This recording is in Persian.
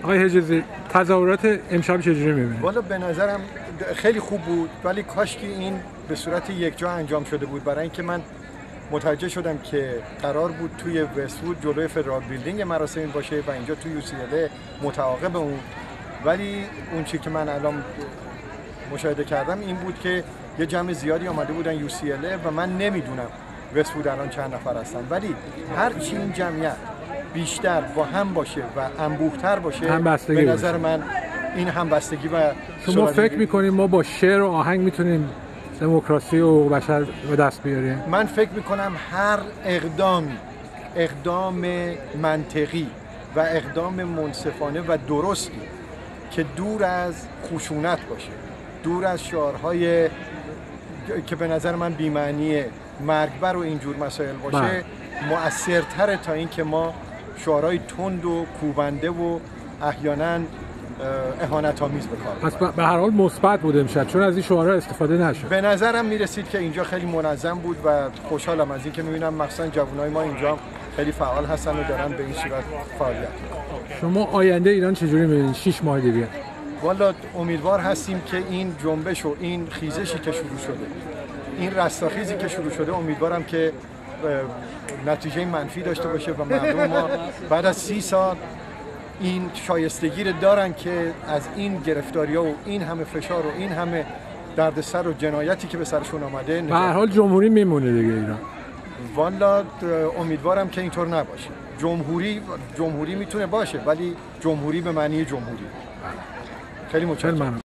آقای حجازی تظاهرات امشب چجوری می‌بینید؟ والا به نظرم خیلی خوب بود، ولی کاش که این به صورت یک جا انجام شده بود، برای اینکه من متوجه شدم که قرار بود توی وست‌وود جلوی فدرال بیلدینگ مراسم باشه و اینجا توی UCLA متعاقب اون، ولی اون چیزی که من الان مشاهده کردم این بود که یه جمع زیادی آمده بودن UCLA و من نمیدونم وست‌وود الان چند نفر هستن، ولی هرچی این جمعیت بیشتر با هم باشه و انبوه‌تر باشه به نظر من این همبستگی و شما فکر می‌کنید ما با شعر و آهنگ میتونیم دموکراسی و بشر به دست بیاریم؟ من فکر می‌کنم هر اقدام منطقی و اقدام منصفانه و درستی که دور از خشونت باشه، دور از شعارهای که به نظر من بی‌معنی مرگبر و اینجور مسائل باشه مؤثرتره تا اینکه ما شعارهای تند و کوبنده و احیانا اهانت‌آمیز به کار ببریم. پس به هر حال مثبت بود امشب چون از این شعارها استفاده نشد. به نظرم میرسید که اینجا خیلی منظم بود و خوشحالم از اینکه می‌بینم مخصوصا جوانای ما اینجا خیلی فعال هستن و دارن به این صورت فعالیت. شما آینده ایران چجوری می‌بینید 6 ماه دیگه؟ والا امیدوار هستیم که این جنبش و این خیزشی که شروع شده، این رستاخیزی که شروع شده، امیدوارم که نتیجه منفی داشته باشه و مردم ما بعد از 30 سال این شایستگی رو دارن که از این گرفتاری‌ها و این همه فشار و این همه دردسر و جنایتی که به سرشون آمده به هر حال جمهوری میمونه دیگه ایران. والا امیدوارم که اینطور نباشه. جمهوری میتونه باشه ولی جمهوری به معنی جمهوری. خیلی متشکرم.